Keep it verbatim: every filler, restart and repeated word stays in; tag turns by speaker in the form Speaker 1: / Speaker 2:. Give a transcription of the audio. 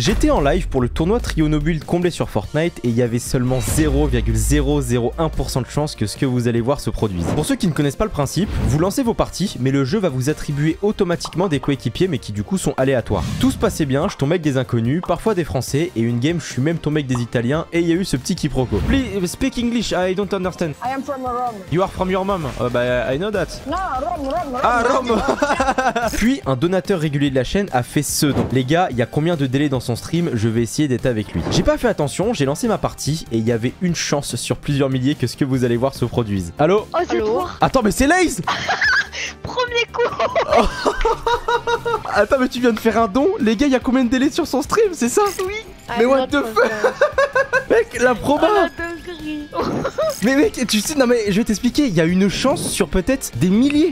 Speaker 1: J'étais en live pour le tournoi Trio No Build comblé sur Fortnite et il y avait seulement zéro virgule zéro zéro un pour cent de chance que ce que vous allez voir se produise. Pour ceux qui ne connaissent pas le principe, vous lancez vos parties, mais le jeu va vous attribuer automatiquement des coéquipiers mais qui du coup sont aléatoires. Tout se passait bien, je tombais avec des inconnus, parfois des français, et une game je suis même tombé avec des italiens et il y a eu ce petit quiproquo. Please speak English, I don't understand.
Speaker 2: I am from Rome.
Speaker 1: You are from your mom. Uh, bah, I know that.
Speaker 2: No, Rome, Rome, Rome.
Speaker 1: Ah, Rome. Puis un donateur régulier de la chaîne a fait ce don. Les gars, il y a combien de délais dans son stream? Je vais essayer d'être avec lui. J'ai pas fait attention, j'ai lancé ma partie et il y avait une chance sur plusieurs milliers que ce que vous allez voir se produise. Allô?
Speaker 3: Oh, c'est toi.
Speaker 1: Attends, mais c'est Laze.
Speaker 3: Premier coup.
Speaker 1: Attends, mais tu viens de faire un don? Les gars, il y a combien de délais sur son stream, c'est ça?
Speaker 3: Oui.
Speaker 1: Mais what the fuck? Mec, la proba.
Speaker 3: Oh, la dinguerie.
Speaker 1: Mais mec, tu sais, non mais je vais t'expliquer, il y a une chance sur peut-être des milliers.